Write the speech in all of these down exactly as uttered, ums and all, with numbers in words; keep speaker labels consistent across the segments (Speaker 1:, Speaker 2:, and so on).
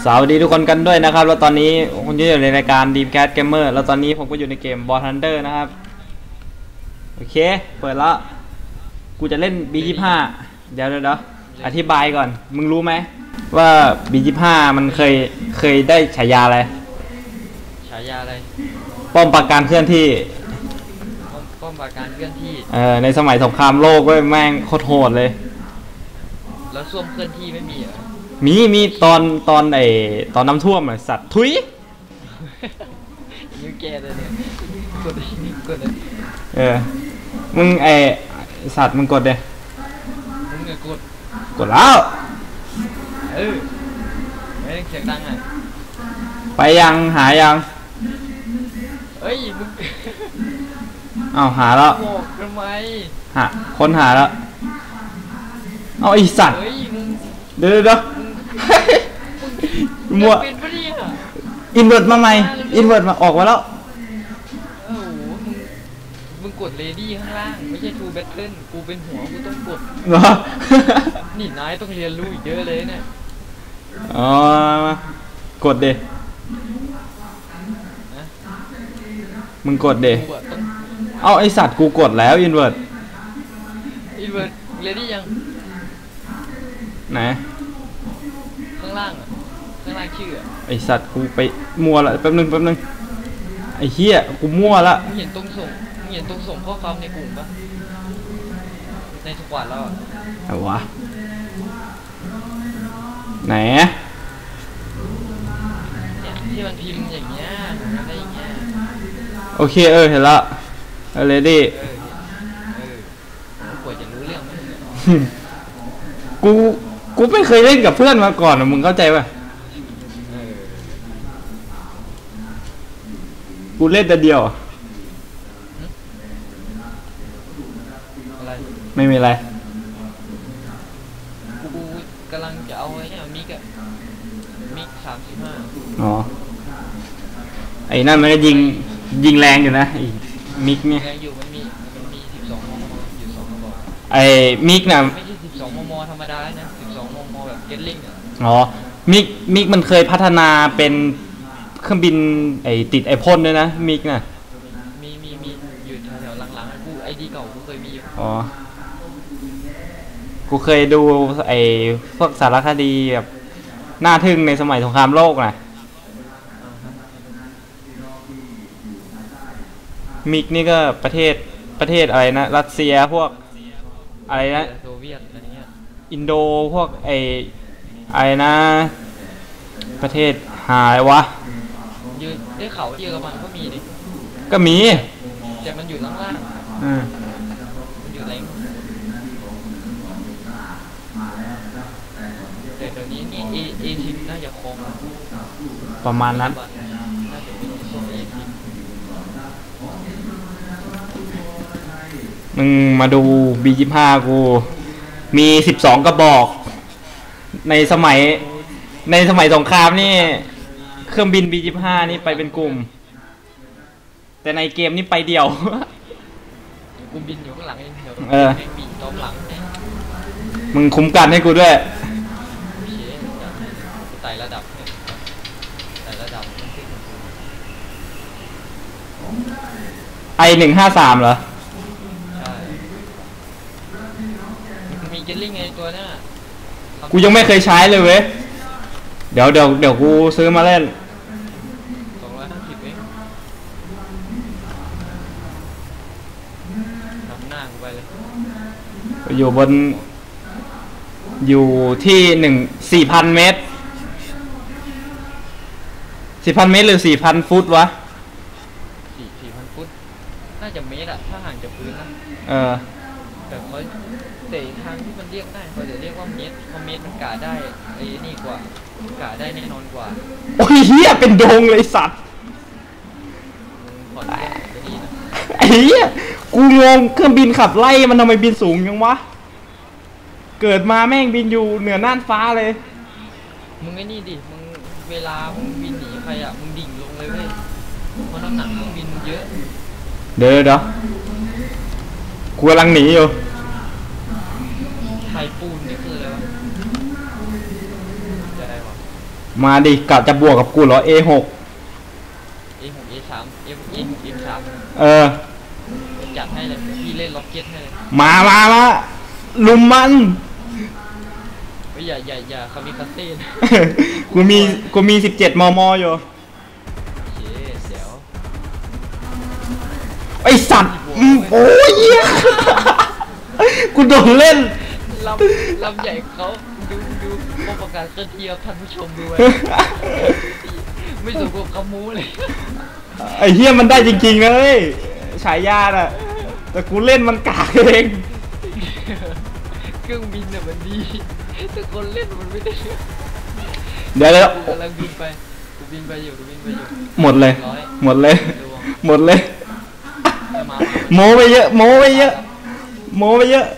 Speaker 1: สวัสดีทุกคนกันด้วยนะครับแล้วตอนนี้คุณอยู่ในรายการ Dreamcast Gamer แล้วตอนนี้ผมก็อยู่ในเกม War Thunder นะครับโอเคเปิดแล้วกูจะเล่น บี ยี่สิบห้า เดี๋ยวเดี๋ยวอธิบายก่อนมึงรู้ไหมว่า บี ยี่สิบห้า มันเคยเคยได้ฉายาอะไร
Speaker 2: ฉายาอะไร
Speaker 1: ป้อมปราการเคลื่อนที่
Speaker 2: ป้อมปราการเคลื่อนที่
Speaker 1: เออในสมัยสงครามโลกเว้ยแม่งโคตรโหดเลย
Speaker 2: แล้วส้วมเคลื่อนที่ไม่มีเหรอ
Speaker 1: มีมีตอนตอนไอตอนน้ำท่วมอะสัตว์ทุย
Speaker 2: ยูแกเลยเนี่ยกดเลยกดเลย
Speaker 1: เออมึงไอสัตว์มึงกดเลย
Speaker 2: มึงเนี่ยกด
Speaker 1: กดแล้ว
Speaker 2: เออไม่ได้เสียงดังอ่ะ
Speaker 1: ไปยังหายัง
Speaker 2: เอ้ยมึง
Speaker 1: เอาหาแล้ว
Speaker 2: บอกทำไม
Speaker 1: หาค้นหาแล้วเอาไอสัตว์เดี๋ยวเดี๋ยวมัวอินเวิร์ตมาใหม่อินเวิร์ตมาออกมาแล้ว
Speaker 2: โอ้โหมึงมึงกดเลดี้ข้างล่างไม่ใช่ทูแบทเทิลกูเป็นหัวกูต้องกด
Speaker 1: เหรอ
Speaker 2: นี่นายต้องเรียนรู้อีกเยอะเลยเนี่ย
Speaker 1: อ๋อกดเดมึงกดเดเอาไอสัตว์กูกดแล้วอินเวิร์ต
Speaker 2: อินเวิร์ตเลดี้ยัง
Speaker 1: ไหน
Speaker 2: ข้างล่างอ่ะข้างล่างชื่อ
Speaker 1: ไอสัตว์กูไปมั่วละแป๊บนึงแป๊บนึงไอเหี้ยกูมั่วละ
Speaker 2: มึงเห็นตรงส่งมึงเห็นตรงส่งข้อความในกลุ่มปะในสควอตแล้วอ่ะ
Speaker 1: อะไรวะไหน
Speaker 2: เนี่ยที่มันพิมพ์อย่างเงี้ยอะไรอย่างเงี้ย
Speaker 1: โอเคเออเห็นละเอาเลยดิ
Speaker 2: เออเออควรจะรู้เรื่องมั้ย
Speaker 1: กูกูไม่เคยเล่นกับเพื่อนมาก่อนมึงเข้าใจป่ะกูเล่นแต่เดียว
Speaker 2: อะไร
Speaker 1: ไม่มีอะไร
Speaker 2: กูกำลังจะเอาไอ้เนี่ยมิกอะมิกสามสิบห้า
Speaker 1: อ๋อไอ้นั่นมันก็ยิงยิงแรงอยู่นะไอ้มิกเนี่ย
Speaker 2: แรงอยู่มันมีมันมีสิบสองมมอยู่สองกระบอก
Speaker 1: ไอ้มิกน่ะ
Speaker 2: ไม่ใช่สิบสองมมธรรมดานะสิบสองมมแบบเก็ตลิงอะ
Speaker 1: อ๋อมิกมิกมันเคยพัฒนาเป็นเครื่องบินไอติดไอพ่นด้วยนะมิกน่ะ
Speaker 2: มีมีมีอยู่แถวหลังๆกูไอดีเก่ากูเคยมีอยู่
Speaker 1: อ๋อกูเคยดูไอพวกสารคดีแบบน่าทึ่งในสมัยสงครามโลกน่ะมิกนี่ก็ประเทศประเทศอะไรนะรัสเซียพวกอะไรนะ
Speaker 2: โซเวียตอะไรเงี้ย
Speaker 1: อินโดพวกไออะไรนะประเทศหายวะ
Speaker 2: ยืนได้เขาเยอรมันก็มีดิ
Speaker 1: ก็มี
Speaker 2: แต่มันอยู่ล่างล่าง
Speaker 1: อืม
Speaker 2: มันอยู่แรงแต่เดี๋ยวนี้นี่เอเอชิมน่าจะคง
Speaker 1: ประมาณนั้นมึงมาดู บี ยี่สิบห้า กูมีสิบสองกระบอกในสมัยในสมัยสงครามนี่เครื่องบิน บี ยี่สิบห้า นี่ไปเป็นกลุ่มแต่ในเกมนี่ไปเดี่ยว
Speaker 2: กูบินอยู่ข้างหลังเองเดี๋ยวบินตอมหลัง
Speaker 1: มึงคุ้มกันให้กูด้วย
Speaker 2: ไต่ระดับไต่ระดับ
Speaker 1: ไอหนึ่งห้าสามเหรอ
Speaker 2: ใช่มีเกลลิ่งไงตัวนี้
Speaker 1: กูยังไม่เคยใช้เลยเว้ยเดี๋ยวเดี๋ยวเดี๋ยวกูซื้อมาเล่น
Speaker 2: สองร้อยห้าสิบเองทำหน้ากูไปเลย
Speaker 1: อยู่บนอยู่ที่หนึ่งสี่พันเมตรสี่พันเมตรหรือสี่พันฟุตวะ
Speaker 2: สี่สี่พันฟุตน่าจะเมตรอะถ้าห่างจากพื้นนะ
Speaker 1: เออ
Speaker 2: แต่เขาแต่ทางที่มันเรียกได้เขาจะเรียกว่าเมตรเพราะเมตรมันกาได้ไอ้นี่กว่ากาได้แน่นอนกว่า
Speaker 1: โอ้ยเฮียเป็นโดงเลยสัตว์ไอ้เฮียกูงงเครื่องบินขับไล่มันทำไมบินสูงยังวะเกิดมาแม่งบินอยู่เหนือน่านฟ้าเลย
Speaker 2: มึงไอ้นี่ดิมึงเวลามึงบินหนีใครอ่ะมึงดิ่งลงเลยเว้ยเพราะน้ำหนักเครื่องบินเยอะ
Speaker 1: เดี๋ยวเดี๋ยวกูกำลังหนีอยู่
Speaker 2: ไทยปูนนี่คืออะไรวะจะได้ปะ
Speaker 1: มาดิกะจะบวกกับกูเหรอ เอ หก
Speaker 2: เอหกเอสามเอเอหกเอสาม
Speaker 1: เออ
Speaker 2: จัดให้เลยพี่เล่นล็อกเก็ตให้เลย
Speaker 1: มามามาลุมมัน
Speaker 2: ไม่อย่าอย่าอย่าคามิคาเซ่นะ
Speaker 1: กูมีกูมีสิบเจ็ดมมอยู่
Speaker 2: โอเคเดี๋ยว
Speaker 1: ไอสัตว์อืมโอ้ยเหี้ย กูโดนเล่น
Speaker 2: ลำลำใหญ่เขาดูดูโปรประกาศเคลื่อนที่ครับท่านผู้ชมดูไว้ ไม่สมกับคำมูเลย
Speaker 1: ไอเฮียมันได้จริงๆนะเลยฉายาน่ะแต่กูเล่นมันกากเอง
Speaker 2: เครื่องบินเนี่ยมันดีแต่คนเล่นมันไม่ได้
Speaker 1: เดี๋ยวเดี๋ยว
Speaker 2: กำลังบินไปกูบินไปอยู่กูบินไปอยู่
Speaker 1: หมดเลย
Speaker 2: ร้อย
Speaker 1: หมดเลย
Speaker 2: ดวง
Speaker 1: หมดเลย
Speaker 2: จะมา
Speaker 1: โมไปเยอะโมไปเยอะโมไปเยอะ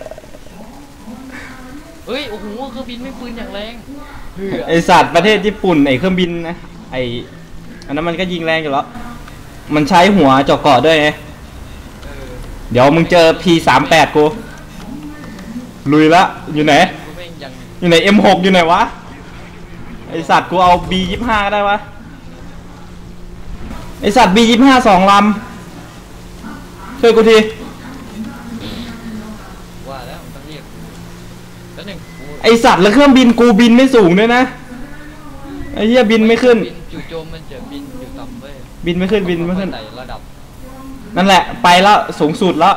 Speaker 2: เฮ้ยโอ้โหเครื่องบินไม่ปืนอย่างแรงเฮ้ย
Speaker 1: ไอสัตว์ประเทศญี่ปุ่นไอเครื่องบินนะไออันนั้นมันก็ยิงแรงอยู่แล้วมันใช้หัวเจาะเกาะด้วยไง
Speaker 2: เออ
Speaker 1: เดี๋ยวมึงเจอ พี สามแปด กูลุยละอยู่ไหน
Speaker 2: กูแม่งยัง
Speaker 1: อยู่ไหน เอ็ม หก อยู่ไหนวะไอสัตว์กูเอา บี ยี่สิบห้า ก็ได้วะไอสัตว์ บี ยี่สิบห้า สองลำช่วยกูที
Speaker 2: ว่าแล้วมันต้องเรียกแล้วหนึ่งกู
Speaker 1: ไอสัตว์แล้วเครื่องบินกูบินไม่สูงด้วยนะไอเหี้ยบินไม่ขึ้น
Speaker 2: บินจู่โจมมันจะบินอยู่ต่ำเว้ย
Speaker 1: บินไม่ขึ้นบินไม่ขึ้น
Speaker 2: ไต่ระดับ
Speaker 1: นั่นแหละไปแล้วสูงสุดแล้ว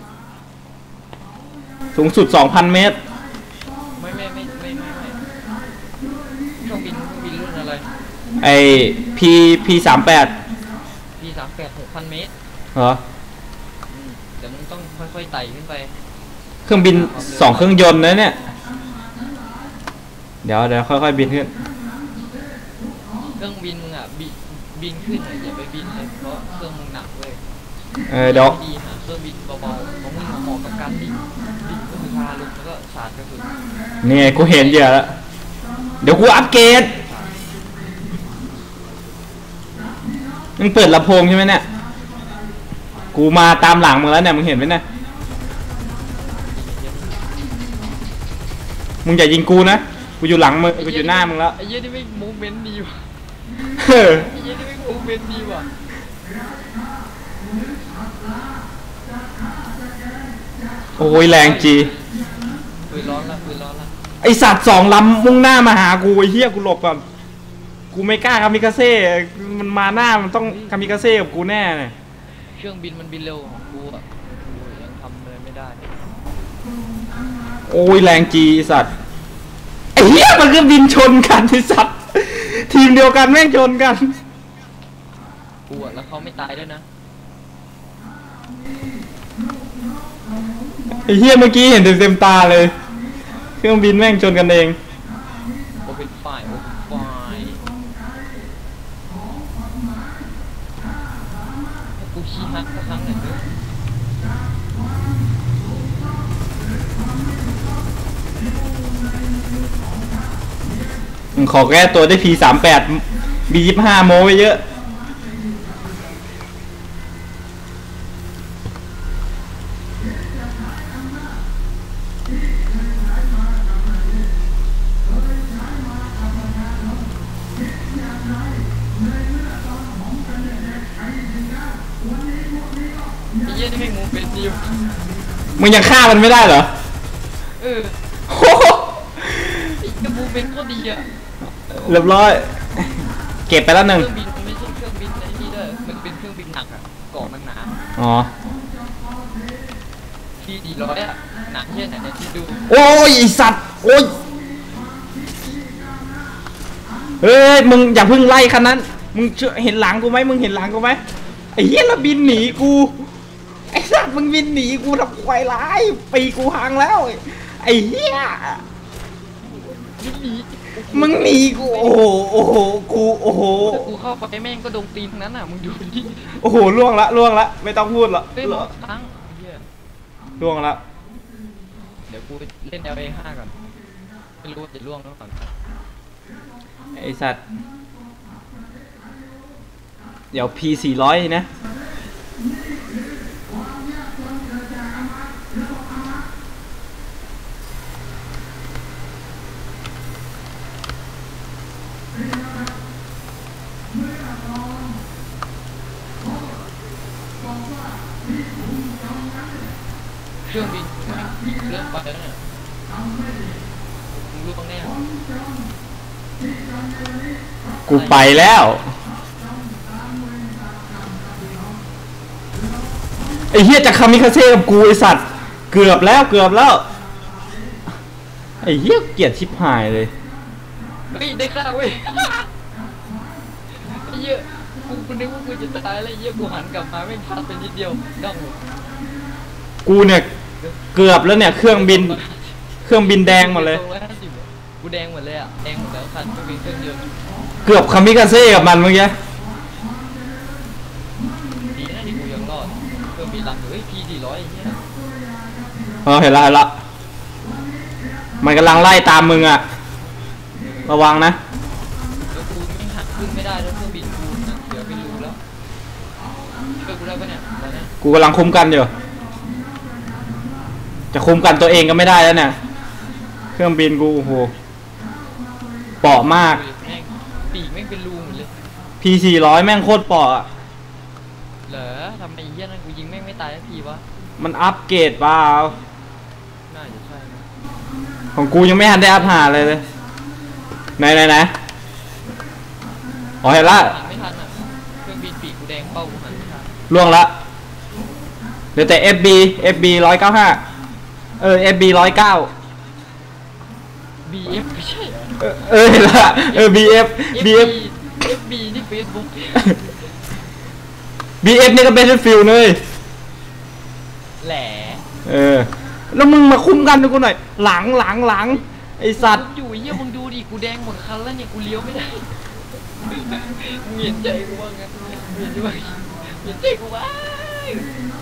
Speaker 1: สูงสุด สองพัน เมตร
Speaker 2: ไม่ไม่ไม่ไม่ไม่ไม่เครื่องบินเครื่องบินรุ่นอะไร
Speaker 1: ไอ พี พี สามแปด
Speaker 2: พีสามแปดหกพันเมตร
Speaker 1: เหรอ
Speaker 2: อืมเดี๋ยวมึงต้องค่อยๆไต่ขึ้นไป
Speaker 1: เครื่องบินสองเครื่องยนต์นะเนี่ย เดี๋ยวเดี๋ยวค่อยๆบินขึ้น
Speaker 2: เครื่องบินมึงอ่ะบินบินขึ้นอ่ะอย่าไปบินเลยเพราะเครื่องมึงหนักเว้ย
Speaker 1: เออเดี๋ยว
Speaker 2: ดีหาเครื่องบินเบาๆของมึงเหมาะกับการดิ่งดิ่งก็คือพาลงแล้วก็สาดกระสุน
Speaker 1: นี่ไงกูเห็นเยอะแล้ว เดี๋ยวกูอัปเกรดมึงเปิดลำโพงใช่ไหมเนี่ย กูมาตามหลังมึงแล้วเนี่ยมึงเห็นไหมเนี่ย มึงอย่ายิงกูนะ กูอยู่หลังมึง กูอยู่หน้ามึงแล้ว
Speaker 2: ไอ้เหี้ยนี่ไม่มูฟเมนต์ดีว่ะ
Speaker 1: เฮ้อ
Speaker 2: ไอ้เหี้ยนี่ไม่มูฟเมนต์ดีว่ะ
Speaker 1: โอ้ยแรงจี
Speaker 2: ปืนร้อนละปืนร้อนละ
Speaker 1: ไอสัตว์สองลำมุ่งหน้ามาหากูไอ้เหี้ยกูหลบก่อนกูไม่กล้าคามิคาเซ่ มันมาหน้ามันต้องคามิคาเซ่กับกูแน่เลย
Speaker 2: เครื่องบินมันบินเร็วของกูอ่ะกูยังทำอะไรไม่ได้
Speaker 1: โอ้ยแรงจีไอ้สัตว์ไอ้เหี้ยมันก็บินชนกันไอ้สัตว์ทีมเดียวกันแม่งชนกัน
Speaker 2: กูอ่ะแล้วเขาไม่ตายด้วยนะ
Speaker 1: ไอ้เหี้ยเมื่อกี้เห็นเต็มๆตาเลย เครื่องบินแม่งชนกันเอง
Speaker 2: โอเป็นฝ่ายโอเป็นฝ่ายให้กูขี้ฮักสักครั้งหน่อยด้วย
Speaker 1: ขอแก้ตัวได้ พี สามแปด บี ยี่สิบห้า โมไว้เยอะ
Speaker 2: ไอ้เหี้ยนี่ไม่มูฟเป็นดีว่ะ
Speaker 1: มึงยังฆ่ามันไม่ได้เหรอ
Speaker 2: เออ
Speaker 1: โอ้โห
Speaker 2: ไอ้กระมูฟเป็นก็ดีอ่ะ
Speaker 1: เรียบร้อย เก็บไปแล้วห
Speaker 2: เค
Speaker 1: นึ่ง
Speaker 2: รื่องบินมันไม่ใช่เครื่องบินไอ้นี่ด้วยมันเป็นเครื่องบินหนักอ่ะเกาะมันหนา
Speaker 1: อ๋อ
Speaker 2: ที่ดีร้อยอ่ะหนักแค่ไหนเนี่ยที่ดู
Speaker 1: โอ้ยไอ้สัตว์ โอ้ย เฮ้ย มึงอย่าเพิ่งไล่คันนั้น มึงเชื่อเห็นหลังกูไหมมึงเห็นหลังกูไหมไอ้เหี้ยแล้วบินหนีกู ไอ้สัตว์มึงบินหนีกูทำควายร้าย ปีกูพังแล้ว ไอ้เหี้ย
Speaker 2: นี่หนี
Speaker 1: มึงหนีกู โอ้โห โอ้โห กู โอ้โห
Speaker 2: แต่กูเข้าไปแม่งก็โดนตีนทั้งนั้นอ่ะมึงดูดิ
Speaker 1: โอ้โหล่วงละล่วงละไม่ต้องพูดละ
Speaker 2: เฮ้ยมองตั้งเหี้ย
Speaker 1: ล่วงละ
Speaker 2: เดี๋ยวกูเล่น แอล เอ ห้าก่อนไม่รู้ว่าจะล่วงแล้วก่อน
Speaker 1: ไอสัตว์ เดี๋ยว พี สี่ร้อยนะ
Speaker 2: เครื่องบินแม่งอีกเรื่องไปแล้วเนี่ยมึงรู้บ้างแน่เหรอ
Speaker 1: กูไปแล้วไอ้เหี้ยจะคามิคาเซ่กับกูไอสัตว์เกือบแล้วเกือบแล้วไอ้เหี้ยเกลียดชิบหายเลย
Speaker 2: เฮ้ยได้ฆ่าเว้ยไอ้เหี้ยกูกูนึกว่ากูจะตายแล้วไอ้เหี้ยกูหันกลับมาไม่ทันไปนิดเดียวน้อง
Speaker 1: กูเนี่ยเกือบแล้วเนี่ยเครื่องบินเครื่องบินแดงหมดเลย
Speaker 2: กูแดงหมดเลยอ่ะแดงหมดแล้วคันเครื่องบินเครื่องเดียว
Speaker 1: เกือบคามิคาเซ่กับมันเมื่อกี้
Speaker 2: ดีนะที่กูยังรอดเครื่องบินลำอยู่เฮ้ยพีดีร้อยไอ้เหี้ย
Speaker 1: เออเห็นละเห็นละมันกำลังไล่ตามมึงอะระวังนะ
Speaker 2: แล้วกูไม่หักขึ้นไม่ได้แล้วเครื่องบินกูนะเดี๋ยวไปรูแล้วช่วยกูได้ปะเนี่ยตอนเนี้ย
Speaker 1: กูกำลังคุ้มกันอยู่จะคุ้มกันตัวเองก็ไม่ได้แล้วเนี่ยเครื่องบินกูโอ้โหเปราะมาก
Speaker 2: แม่งปีกแม่งเป็นรูหมดเลย
Speaker 1: พีสี่ร้อยแม่งโคตรเปราะอะ
Speaker 2: เหรอทำไมไอ้เหี้ยนั่นกูยิงแม่งไม่ตายสักทีวะ
Speaker 1: มันอัปเกรดเปล่า
Speaker 2: น่าจะใช่นะ
Speaker 1: ของกูยังไม่ทันได้อัพหาเลยเลยไหนไหนไหนอ๋อเห็นละ
Speaker 2: หันไม่ทันอ่ะเครื่องบินปีกกูแดงเป้ากูหันไม่ทัน
Speaker 1: ล่วงละเหลือแต่ เอฟ บี เอฟ บี หนึ่งร้อยเก้าสิบห้าเออ เอฟ บี หนึ่งร้อยเก้า
Speaker 2: บี เอฟ ไม่ใช่เหรอ
Speaker 1: เออเออเห็นละเออ บี เอฟ บี เอฟ
Speaker 2: เอฟ บี นี่เฟซบุ๊ก
Speaker 1: บี เอฟ นี่ก็เป็นฟิลเลย
Speaker 2: แหล่
Speaker 1: เออแล้วมึงมาคุ้มกันด้วยกูหน่อยหลังหลังหลังไอสัตว์
Speaker 2: กูอยู่ไอ้เหี้ยมึงดูดิกูแดงหมดคันแล้วเนี่ยกูเลี้ยวไม่ได้มึงเห็นใจกูบ้างไงมึงเห็นใจบ้างเห็นใจกูบ้าง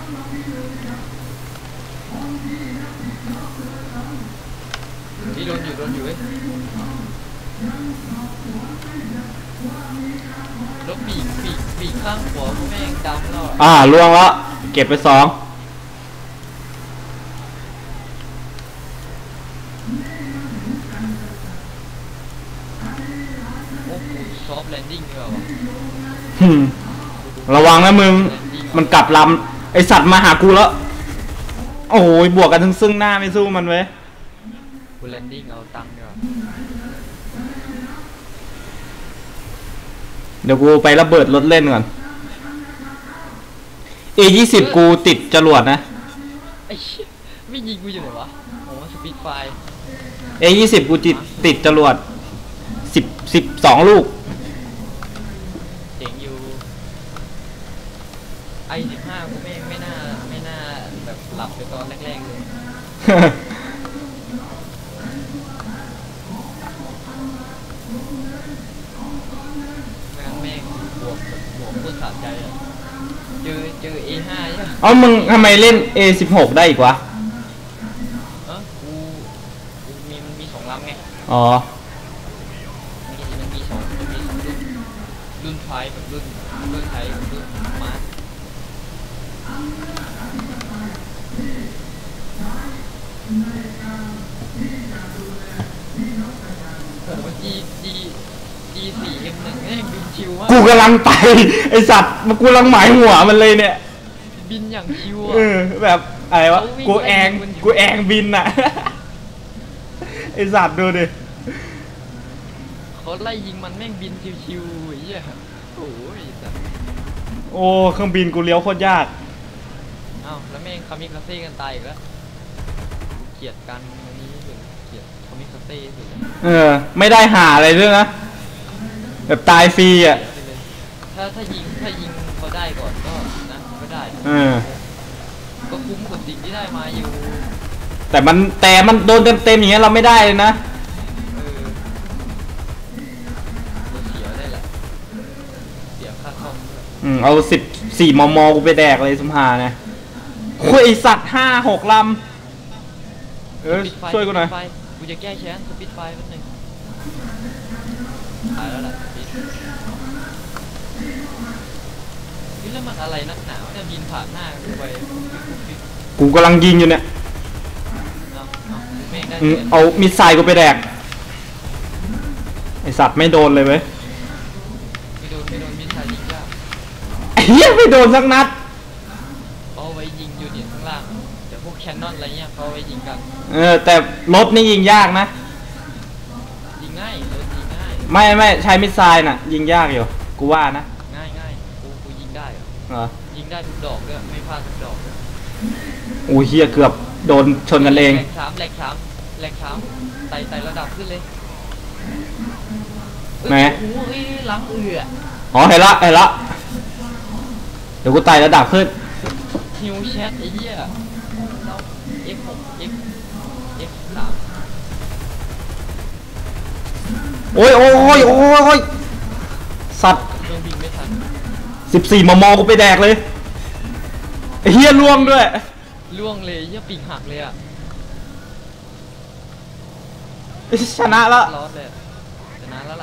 Speaker 2: นี่โดนอยู่โดนอยู่เว้ยแล้วปีกปีกปีกข้างขวากูแม่งดำแล้วอะ
Speaker 1: อ่าล่วงแล้วเก็บไปสอง
Speaker 2: โอ้โหซอฟต์แลนดิ้งดีกว่าวะ
Speaker 1: หึ่มระวังนะมึงมันกลับลำไอสัตว์มาหากูแล้วโอ้ยบวกกันทั้งซึ่งหน้าไม่สู้มันเว้ย
Speaker 2: กูแลนดิ้งเอาตังค์ดีกว่า
Speaker 1: เดี๋ยวกูไประเบิดรถเล่นก่อน เอ ยี่สิบ กูติดจรวดนะ
Speaker 2: ไอ้เหี้ยไม่ยิงกูอยู่ไหนวะโอ้สปีดไฟ
Speaker 1: เอ ยี่สิบ กูติดติดจรวดสิบสิบสองลูก
Speaker 2: เจ๋งอยู่ไอสิบห้ากูไม่ไม่น่าไม่น่าแบบหลับไปตอนแรกๆเลยแม่งแม่งบวกแบบบวกโคตรสะใจอะเจอเจอ เอ ห้า ใช่ไหม
Speaker 1: เอ้ามึงทำไมเล่น เอ สิบหก ได้อีกวะ
Speaker 2: เออกูกูมีมันมีสองลำไง
Speaker 1: อ๋อ
Speaker 2: มีมันมีสองมันมีสองรุ่นรุ่นไฟกับรุ่นรุ่นไทยกับรุ่นมาร์โอ้โหจีจีจีสี่เอ็มหนึ่งแม่งบินชิวมาก
Speaker 1: กูกำลังไป ไอสัตว์กูกำลังหมายหัวมันเลยเนี่ย
Speaker 2: บินอย่างชิว
Speaker 1: เอ
Speaker 2: อ่ะ
Speaker 1: อแบบอะไรวะ
Speaker 2: เขาวิ่ง
Speaker 1: กูแอง
Speaker 2: ไล่ยิงมันอยู่
Speaker 1: กูแองบินอะ ไอสัตว์ดูดิ
Speaker 2: เขาไล่ยิงมันแม่งบินชิวๆไอ้เหี้ยโอ้ยแต่
Speaker 1: โอ้เครื่องบินกูเลี้ยวโคตรยาก
Speaker 2: เอ้าแล้วแม่งคามิคาเซ่กันตายอีกแล้วเกลียดกันอันนี้สุดเกลียดคามิคาเซ่สุดเลย
Speaker 1: เออ ไม่ได้หาอะไรด้วยนะ แบบตายฟรีอ่ะ
Speaker 2: ถ้าถ้ายิงถ้ายิงเขาได้ก่อนก็นะก็ได้
Speaker 1: เออ
Speaker 2: ก็คุ้มกับสิ่งที่ได้มาอยู่
Speaker 1: แต่มันแต่มันโดนเต็มๆอย่างเงี้ยเราไม่ได้เลยนะ
Speaker 2: เออเราเสียได้แหละเสียค่าซ่อมด้วย
Speaker 1: อืมเอาสิบสี่มมกูไปแดกเลยสมหาเนี่ยคุยไอ้สัตว์ห้าหกลำ เออ
Speaker 2: สปิดไฟ
Speaker 1: ช่วยกูหน่อย
Speaker 2: สปิดไฟกูจะแก้แค้นสปิดไฟแป๊บนึงตายแล้วล่ะสปิดนี่แล้วมันอะไรนักหนาวเนี่ยบินผ่านหน้ากูไปปุ๊บปิ๊บปุ๊บปิ๊บ
Speaker 1: กูกำลังยิงอยู่เนี่ย
Speaker 2: เอาเอาแม่งได้
Speaker 1: อืม
Speaker 2: แค้น
Speaker 1: เอามิสไซล์กูไปแดก ไอสัตว์ไม่โดนเลยเว้ย
Speaker 2: ไม่โดนไม่โดนมิสไซล์ยิงยาก
Speaker 1: ไอ้เหี้ยไม่โดนสักนัด
Speaker 2: เอาไว้ยิงยูนิตข้างล่างเดี๋ยวพวกแคคนนอนอะไรเงี้ยเขาเอาไว้ยิงกัน
Speaker 1: เออแต่รถนี่ยิงยากนะ
Speaker 2: ยิงง่ายรถยิงง่าย
Speaker 1: ไม่ไม่ใช้มิสไซล์น่ะ ยิงยากอยู่กูว่านะ
Speaker 2: ง่ายง่ายกูกูยิงได้อะ
Speaker 1: เหรอ
Speaker 2: ยิงได้ทุกดอกด้วยไม่พลาดทุกดอกด้วย
Speaker 1: โอ้ยเฮียเกือบโดนชนกันเอง
Speaker 2: แหลกสามแหลกสามแหลกสามไต่ไต่ระดับขึ้นเลยเอ้ย
Speaker 1: ไหน
Speaker 2: โอ้โหเอ้ยล้างเอือ
Speaker 1: อ๋อเห็นละเห็นละเดี๋ยวกูไต่ระดับขึ้น
Speaker 2: ฮิวแชทไอ้เหี้ยเรา F หก F F สาม
Speaker 1: โอ้ยโอ้ยโอ้ยโอ้ยโอ้ยสัตว์
Speaker 2: เครื่องบินไม่ทัน
Speaker 1: สิบสี่มมกูไปแดกเลยไอ้เฮียล่วงด้วย
Speaker 2: ล่วงเลยเหี้ยปีกหักเลยอ่ะ
Speaker 1: ชนะแล้ว
Speaker 2: ร้อนเลยอะชนะแล้วล่ะ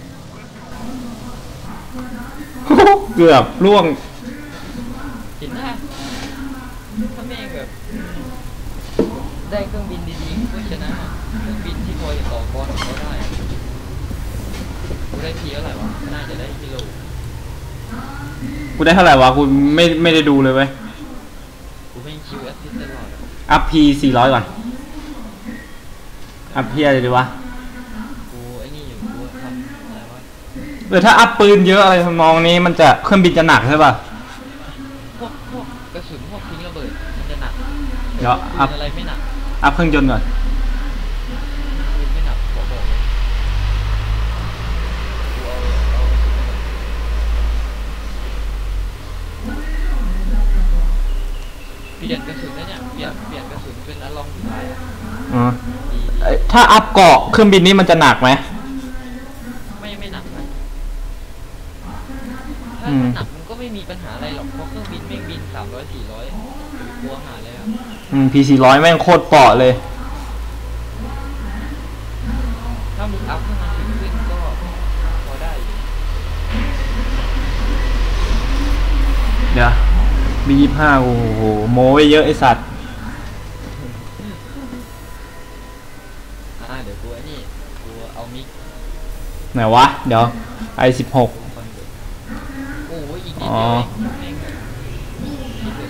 Speaker 1: เกือบล่วง
Speaker 2: เห็นไหมถ้าแม่งแบบได้เครื่องบินดีๆก็ชนะเครื่องบินที่พอจะต่อกรของเขาได้กูได้ทีเท่าไหร่วะน่าจะได้กิโล
Speaker 1: กูได้เท่าไหร่วะกูไม่ไม่ได้ดูเลยเว้ย
Speaker 2: กูไม่คิวแอสซิสตลอดอะ
Speaker 1: อัพพีสี่ร้อยก่อนอัพพีอะไรดีวะ
Speaker 2: กูไอ้นี่อยู่กูทำอะไรวะ
Speaker 1: เออถ้าอัพปืนเยอะอะไรทำนองนี้มันจะเครื่องบินจะหนักใช่ป่ะ
Speaker 2: พวกพวกกระสุนพวกทิ้งระเบิดมันจะหนัก
Speaker 1: เดี๋ยว
Speaker 2: ปื
Speaker 1: อัพ
Speaker 2: นอะไรไม่หนัก
Speaker 1: อัพเครื่องยนต์ก่อน
Speaker 2: ปืนไม่หนักขอบอกเลยกูเอาเอากระสุนมาเปลี่ยนกระสุนนะเนี่ยเปลี่ยนเปลี่ยนกระสุนเป็นอลองสุดท้ายอะ
Speaker 1: อ๋อ
Speaker 2: ดีดี
Speaker 1: เอ้ยถ้าอัพเกาะเครื่องบินนี้มันจะหนักไหม
Speaker 2: ไม่ไม่หนักนะถ้า
Speaker 1: อืม
Speaker 2: ถ้าหนักมันก็ไม่มีปัญหาอะไรหรอกเพราะเครื่องบินแม่งบินสามร้อยสี่ร้อยกลัวหาเลยอะ
Speaker 1: อืมพีสี่ร้อยแม่งโคตรเปราะเลย
Speaker 2: ถ้ามึงอัพให้มันถึงขึ้นก็พอได้อยู่
Speaker 1: เดี๋ยวบียี่ห้าโอ้โหโม้ไว้เยอะไอสัตว์
Speaker 2: อ่าเดี๋ยวกูไอ้นี่กูเอามิก
Speaker 1: ไหนวะ เดี๋ยวไอสิบหก
Speaker 2: คอนเวิร์ตโอ้ยอีกนิดเดียวเองแม่งคิดเลย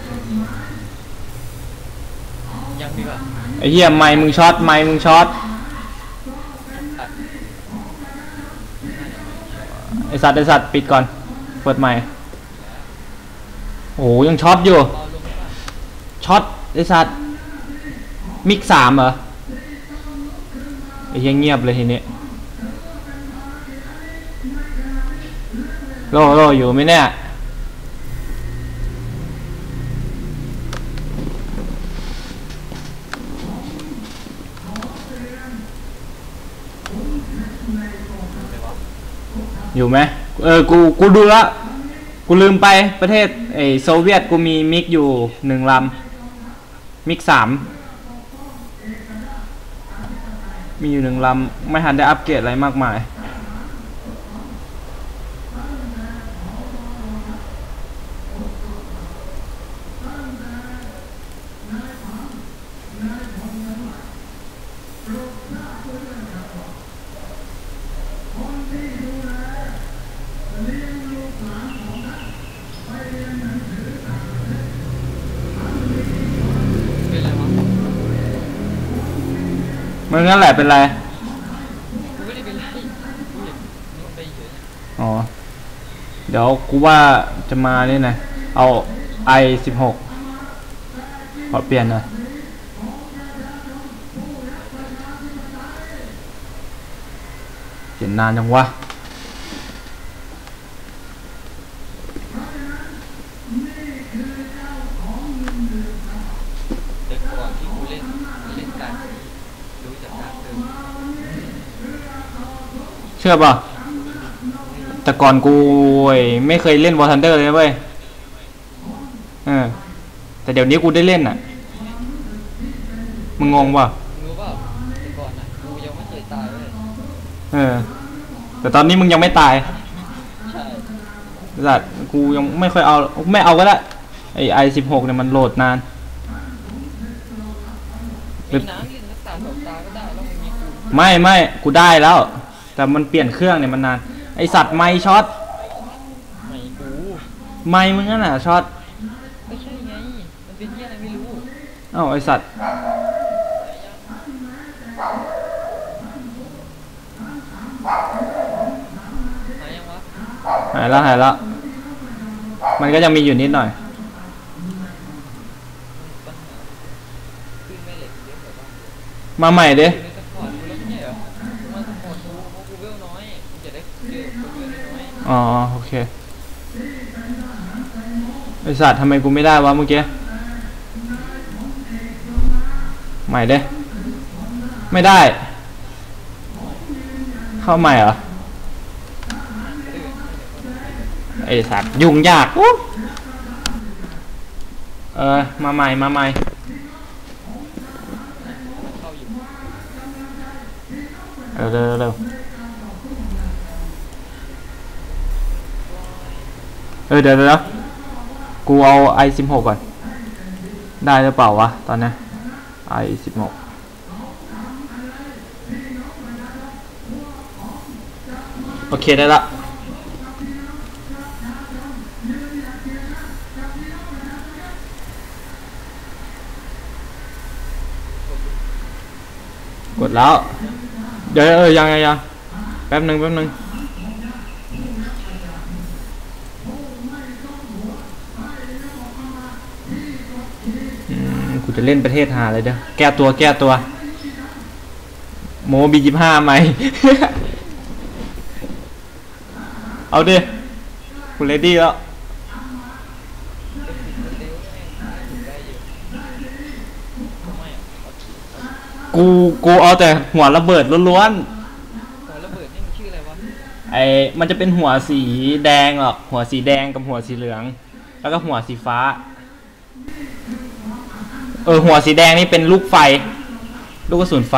Speaker 2: ยังดีกว่า
Speaker 1: ไอเหี้ยไม้มึงช็อตไม้มึงช็อต
Speaker 2: ตัด
Speaker 1: ไอสัตว์ไอสัตว์ปิดก่อนเปิดไม้โอ้โหยังช็อตอยู่
Speaker 2: เบาลงได้ป่ะ
Speaker 1: ช็อตไอสัตว์มิกสามเหรอไอเหี้ยเงียบเลยทีนี้โลโลอยู่ไหมเนี่ยอยู่ไหมเออกูกูดูแล้วกูลืมไปประเทศไอโซเวียตกูมีมิกอยู่หนึ่งลำมิกสามมีอยู่หนึ่งลำไม่ทันได้อัปเกรดอะไรมากมาย
Speaker 2: เป็นไรวะ
Speaker 1: มันนั่นแหละเป็นไร
Speaker 2: กูไม่ได้เป็นไรกูเห็นมันไปเฉย
Speaker 1: อ๋อเดี๋ยวกูว่าจะมาเนี่ยนะเอา ไอ สิบหก ขอเปลี่ยนหน่อยเปลี่ยนนานจังวะ
Speaker 2: แต่ก่อนที่กูเล่นเล่นการนี้รู้จักการเติม
Speaker 1: เชื่อป่ะแต่ก่อนกูเว้ยไม่เคยเล่น War Thunder เลยนะเว้ยเออแต่เดี๋ยวนี้กูได้เล่นอ่ะมึงงงป่ะ
Speaker 2: รู้เปล่าแต่ก่อนอ่ะกูยังไม่เคยตายเลย
Speaker 1: เออแต่ตอนนี้มึงยังไม่ตาย
Speaker 2: ใช่
Speaker 1: สัตว์กูยังไม่ค่อยเอาไม่เอาก็ได้ไอไอสิบหกเนี่ยมันโหลดนาน
Speaker 2: มีน้ำเล่นสักตาสองตาก็ได้แล้วไม่มีกู
Speaker 1: ไม่ไม่กูได้แล้ว แต่มันเปลี่ยนเครื่องเนี่ยมันนานไอสัตว์ไม่ช็อต
Speaker 2: ไม่กู
Speaker 1: ไม่มึงนั่นน่ะช็อต
Speaker 2: ไม่ใช่ไงมันเป็นที่อะไรไม่รู้
Speaker 1: เเอ้าไอสัตว์
Speaker 2: หายยังวะ
Speaker 1: หายแล้วหายแล้วมันก็ยังมีอยู่นิดหน่อย
Speaker 2: ปัญหาขึ้นแม่เหล็กเยอะกว่าบ้าง
Speaker 1: มาใหม่ดิ
Speaker 2: ในสปอร์ตกูแล้วไม่ใช่เหรอกูมาสปอร์ตกูเพราะกูเวลน้อยกูจะได้เจอคนเวลน้อย
Speaker 1: อ๋อโอเคไอสัตว์ทำไมกูไม่ได้วะเมื่อกี้ใหม่เด้ไม่ได้เข้าใหม่เหรอไอสัตว์ยุ่งยากอุ๊ยเออมาใหม่มาใหม่
Speaker 2: เข้าอยู่
Speaker 1: เร็วเร็วเร็วเออเดี๋ยวเดี๋ยวกูเอา ไอ สิบหก ก่อนได้หรือเปล่าวะตอนนี้ ไอ สิบหก โอเคได้ละกดแล้วเดี๋ยวเออยังยังยังแป๊บหนึ่งแป๊บหนึ่งอืมกูจะเล่นประเทศหาเลยเด้อแก้ตัวแก้ตัวโมบียี่ห้าไหม เอาดิกูเรดี้แล้วกูกูเอาแต่หัวระเบิดล้วน
Speaker 2: หัวระเบิดนี่มันชื่ออะไรวะ
Speaker 1: ๆไอมันจะเป็นหัวสีแดงหรอกหัวสีแดงกับหัวสีเหลืองแล้วก็หัวสีฟ้าเออหัวสีแดงนี่เป็นลูกไฟลูกกระสุนไฟ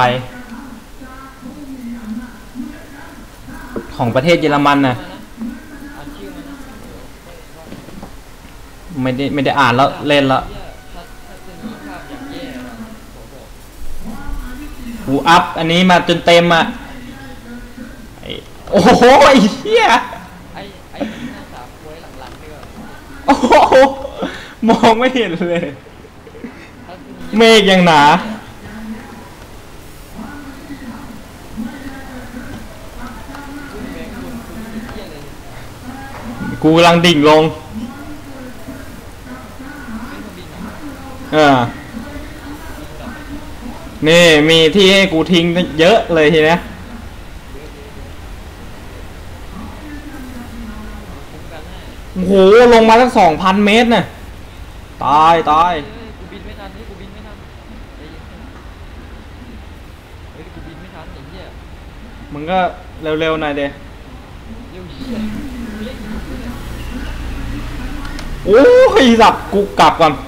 Speaker 1: ของประเทศเยอรมันน่ะ
Speaker 2: อ่านชื่อมันนะ
Speaker 1: ไม่ได้ไม่ได้อ่านแล้วเล่นแล้ว
Speaker 2: ถ้าถ้าจะมีภาพอย่างแย่นะขอบอก
Speaker 1: กูอัพอันนี้มาจนเต็มอ่ะไอ้โอ้โหไอ้เหี้ย
Speaker 2: ไอ้ไอ้หน้าสามควยหลังๆนี่ก็
Speaker 1: โอ้โหมองไม่เห็นเลย
Speaker 2: ถ้าจะ
Speaker 1: เมฆยังหนา
Speaker 2: ขึ้นแบงค์คุณคุณไม่เที่ยเลย
Speaker 1: กูกำลังดิ่งลง
Speaker 2: ขึ้นเครื่องบินอ่ะ
Speaker 1: เออนี่มีที่ให้กูทิ้งเยอะเลยทีเนี้ย
Speaker 2: คุ้มกันให้
Speaker 1: โอ้โหลงมาตั้งสองพันเมตรน่ะตายตาย
Speaker 2: เฮ้ยกูบินไม่ทันเฮ้ยกูบินไม่ทันใจเย็นเฮ้ยกูบินไม่ทันไอ้เหี้ย
Speaker 1: มึงก็เร็วๆหน่อยเด้
Speaker 2: เร็วเหี้ยเล่น
Speaker 1: โอ้ยสับกูกลับก่อน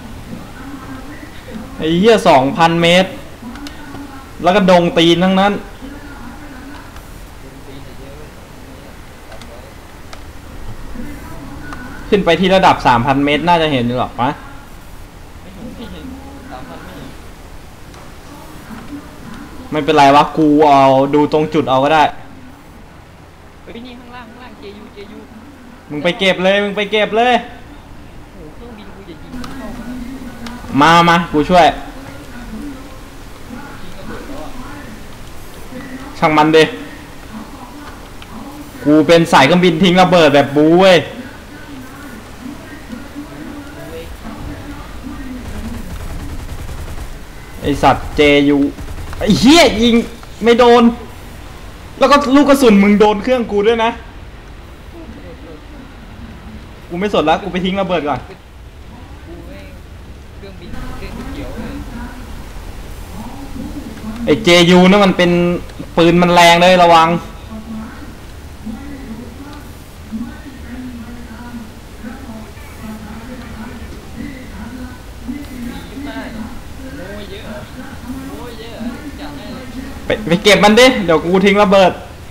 Speaker 1: ไอ้เหี้ยสองพันเมตรแล้วก็ดงตีนทั้งนั้นขึ้นไปที่ระดับ สามพัน เมตรน่าจะเห็นอยู่หรอกปะ
Speaker 2: ไม่เห็นไม่เห็นสามพันไม่เห็น
Speaker 1: ไม่เป็นไรวะกูเอาดูตรงจุดเอาก็ได้
Speaker 2: เฮ้ยนี่ข้างล่างข้างล่างเจยูเจยู
Speaker 1: มึงไปเก็บเลยมึงไปเก็บเลย
Speaker 2: โอ้โหเครื่องบินกูอย่ายิงเข้ามา
Speaker 1: มามากูช่วย
Speaker 2: ยิงระเบิดแล้วอ่ะ
Speaker 1: ช่างมันดิกูเป็นสายเครื่องบินทิ้งระเบิดแบบบูเว้ยไอสัตว์เจยูไอเหี้ยยิงไม่โดน แล้วก็ลูกกระสุนมึงโดนเครื่องกูด้วยนะ กูไม่สนแล้วกูไปทิ้งระเบิดก่อน
Speaker 2: กูแม่งเครื่องบินเครื่องเขียวเลย
Speaker 1: ไอเจยูนั่นมันเป็นปืนมันแรงเลยระวัง
Speaker 2: มีมากโม้เยอะโม้เยอะอยากให้เลย
Speaker 1: ไปไปเก็บมันดิ เดี๋ยวกูทิ้งระเบิด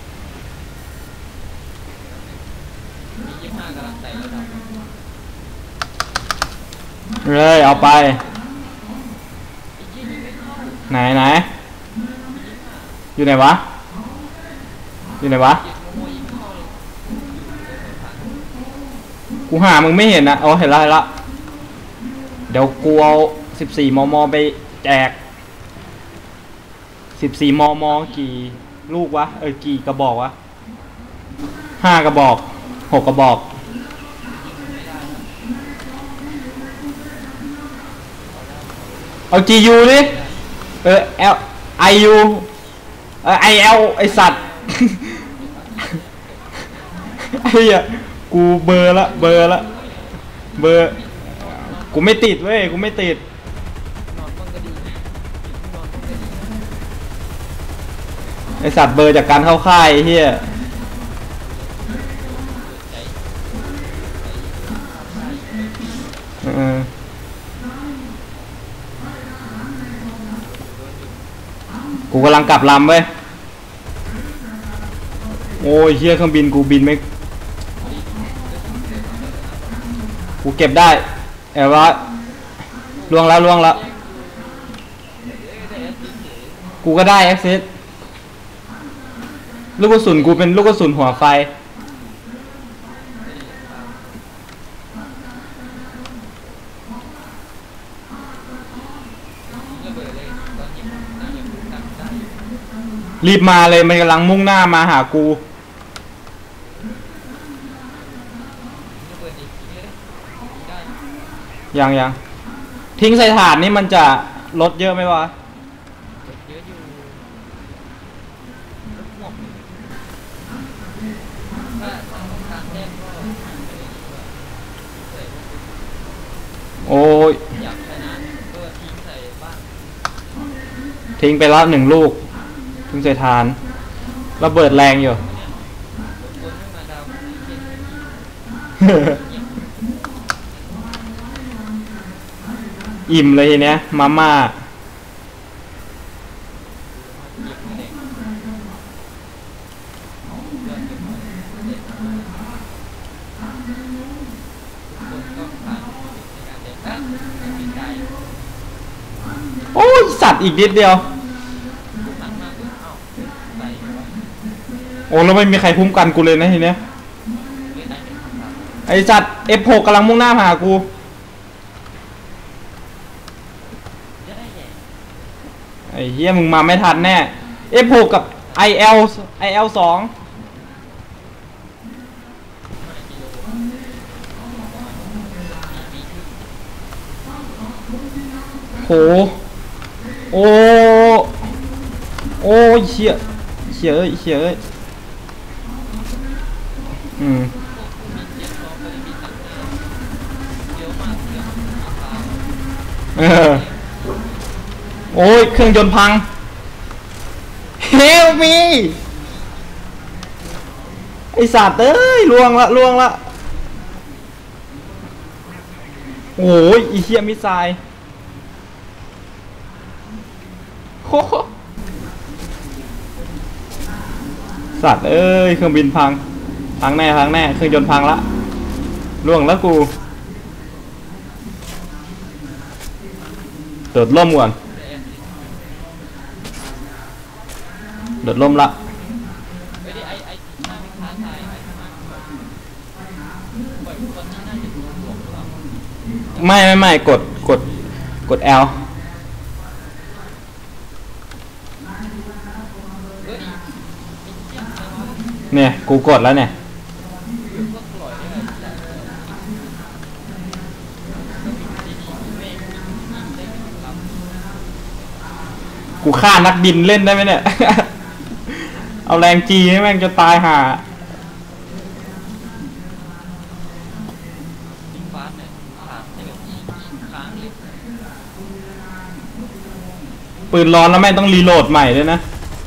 Speaker 2: มียี่ห้ากำลังไต่ระดับ
Speaker 1: เลยเอาไป
Speaker 2: ไอ้ยี่ยิงไม่เข้า
Speaker 1: ไหนไหนอยู่ไหนวะ อยู่ไหนวะ
Speaker 2: เจ็ดโมยิงไม่เข้าเลย
Speaker 1: กูหามึงไม่เห็นนะอ๋อเห็นและเห็นละเดี๋ยวกูเอาสิบสี่มมไปแจกสิบสี่มมกี่ลูกวะเออกี่กระบอกวะห้ากระบอกหกกระบอกเอาจียูดิเออเอลไอยูเออไอเอลไอสัตว์ ไอ้เหี้ยกูเบอร์ละเบอร์ละเบอร์กูไม่ติดเว้ยกูไม่ติด
Speaker 2: นอนบ้างก็ดีนอนบ้างก็ดี
Speaker 1: ไอสัตว์เบอร์จากการเข้าค่ายไอ้เหี้ยเออกูกำลังกลับลำเว้ยโอ้ยเหี้ยเครื่องบินกูบินไม่กูเก็บได้เอวะล่วงแล้วล่วงแล้วกูก็ได้ access ลูกกระสุนกูเป็นลูกกระสุนหัวไฟรีบมาเลยมันกำลังมุ่งหน้ามาหากูยังยังทิ้งใส่ถาดนี่มันจะลดเยอะไหมวะ
Speaker 2: เยอะอยู่หมวกถ้าทางการแจ้งก็
Speaker 1: โอ้ย
Speaker 2: อยากชนะก็ทิ้งใส่บ้าน
Speaker 1: ทิ้งไปแล้วหนึ่งลูกทิ้งใส่ถานระเบิดแรงอยู่อิ่มเลยทีเนี้ยมาม่าโอ้ยสัตว์อีกนิดเดียวโอ้แล้วไม่มีใครคุ้มกันกูเลยนะทีเนี้ยไอสัตว์ เอฟ หก กำลังมุ่งหน้าหากูไอ้เหี้ยมึงมาไม่ทันแน่ เอฟ หก กับ ไอ แอล ไอ แอล สองโหโอ้โอ้ยเชี่ยเชี่ยเอ้ยเชี่ยเอ้ยอืมเออโอ้ยเครื่องยนต์พัง Help me ไอสัตว์เอ้ยล่วงละล่วงละโอ้ยอีเหี้ยมิสไซล์โอ้สัตว์เอ้ยเครื่องบินพังพังแน่พังแน่เครื่องยนต์พังละล่วงแล้วกูโดดล่มก่อนโดดล่มละไม่ไม่ไม่กดกดกด L เนี่ยกูกดแล้วเนี่ยกูฆ่านักบินเล่นได้ไหมเนี่ย เอาแรงจีให้แม่งจะตายห่าปืนร้อนแล้วแม่งต้องรีโหลดใหม่เลยนะ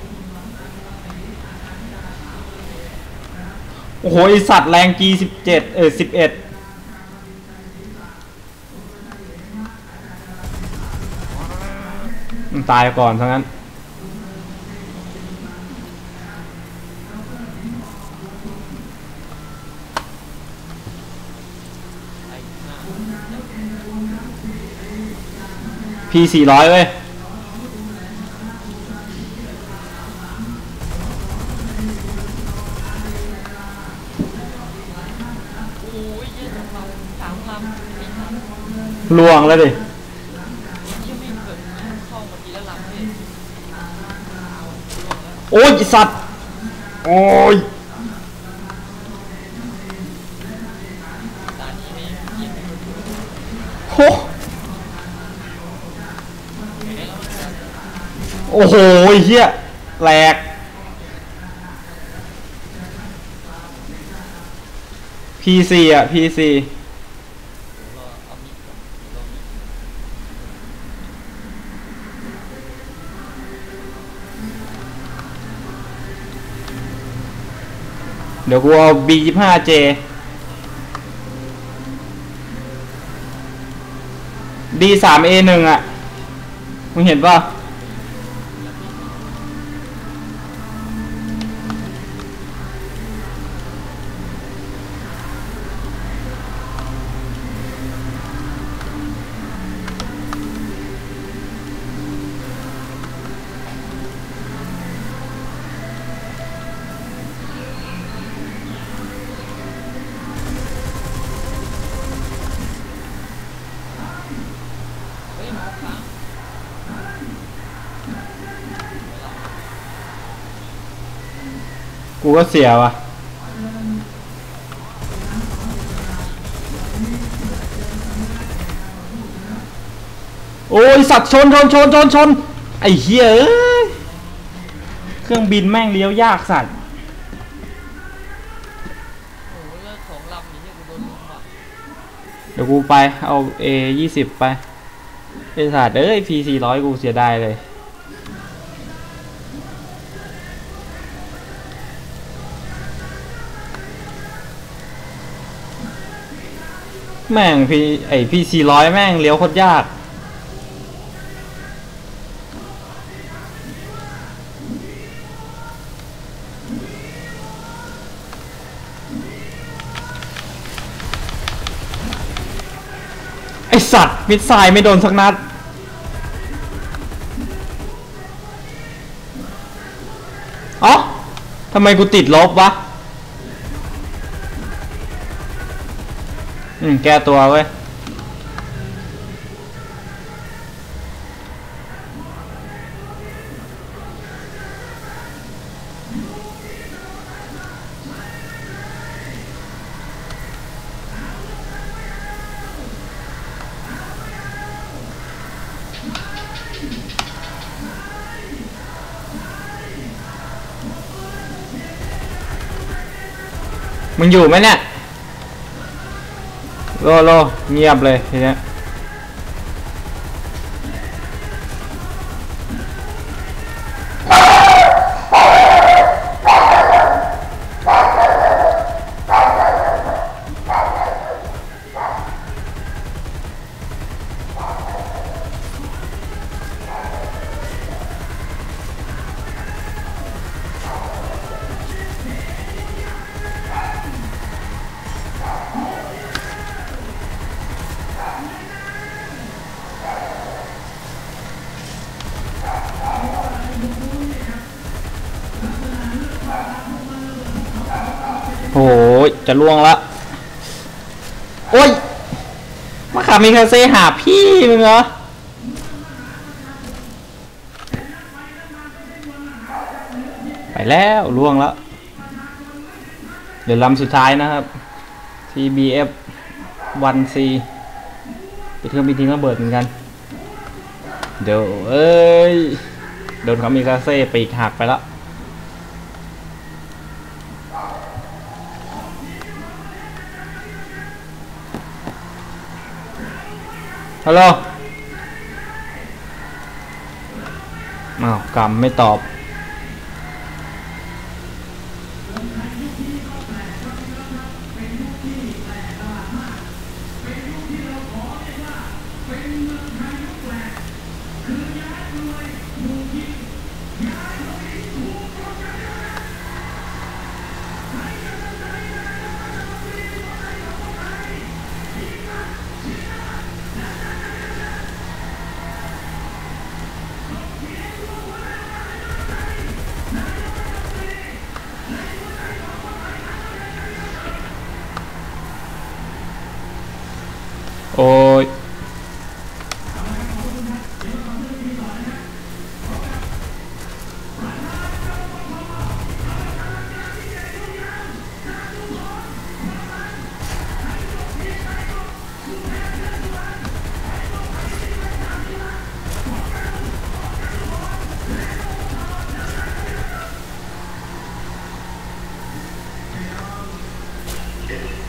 Speaker 1: โอ้โหไอสัตว์แรงจีสิบเจ็ดเออสิบเอ็ดมันตายก่อนทั้งนั้นพีสี่ร้อยเว้ยล่วงแล้วดิโอ้ยไอ้สัตว์โอ้ย
Speaker 2: ตอนนี้ไม่ยิงไม่ถูก
Speaker 1: โหโอ้โหเฮียแหลก พี ซี อ่ะ พี ซี
Speaker 2: รอเอามิดก่อนรอมิด
Speaker 1: เดี๋ยวกูเอา บี ยี่สิบห้า เจ ดี สาม เอ หนึ่ง อ่ะมึงเห็นป่ะ
Speaker 2: เฮ้ยหมอค้าง
Speaker 1: กูก็เสียว่ะโอ้ยสัตว์ชนชนชนชนชนไอ้เหี้ยเอ้ยเครื่องบินแม่งเลี้ยวยากสัตว์
Speaker 2: โอ้โหแล้วสองลำนี่เนี่ยกูโดนลุมอ่ะ
Speaker 1: เดี๋ยวกูไปเอา เอ ยี่สิบ ไปไอ้สัตว์เอ้ย พี สี่ร้อย กูเสียดายเลยแม่งพีไอพี สี่ร้อย แม่งเลี้ยวโคตรยากไอสัตว์มิดไซล์ไม่โดนสักนัดอ๋อทำไมกูติดลบวะอืมแก้ตัวเว้ยมึงอยู่ไหมเนี่ยโลโลเงียบเลยทีเนี้ยโอ้ยจะล่วงละโอ้ยมาขามีคาเซ่หาพี่มึงเหรอไปแล้วล่วงแล้วเดี๋ยวลำสุดท้ายนะครับ ที บี เอฟ วัน ซี เป็นเครื่องบินทิ้งระเบิดเหมือนกันเดี๋ยวเอ้ยโดนเขามีคาเซ่ปีกหักไปแล้วฮัลโหลอ้าวกำไม่ตอบ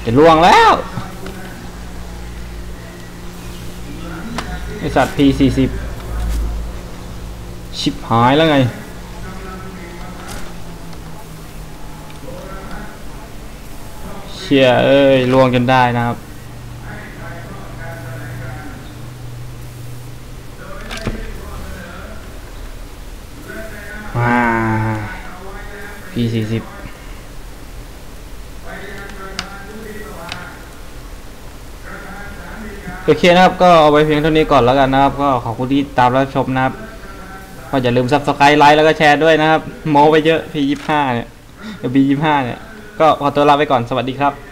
Speaker 1: จะล่วงแล้วไอสัตว์ พี สี่สิบ ชิบหายแล้วไงเชี่ยเอ้ยล่วงจนได้นะครับว้า พี สี่สิบ โอเคนะครับก็เอาไว้เพียงเท่านี้ก่อนแล้วกันนะครับก็ขอบคุณที่ตามรับชมนะครับก็อย่าลืม ซับสไครบ์ ไลค์แล้วก็แชร์ด้วยนะครับโม้ไปเยอะ พี ยี่สิบห้า เนี่ย พี ยี่สิบห้า เนี่ยก็ขอตัวลาไปก่อนสวัสดีครับ